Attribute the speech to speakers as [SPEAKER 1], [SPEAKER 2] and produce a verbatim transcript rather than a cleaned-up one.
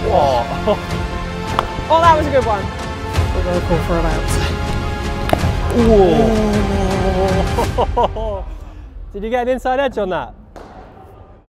[SPEAKER 1] Oh.
[SPEAKER 2] Oh, that was a good one.
[SPEAKER 1] We're going to call for an out. Ooh. Did you get an inside edge on that?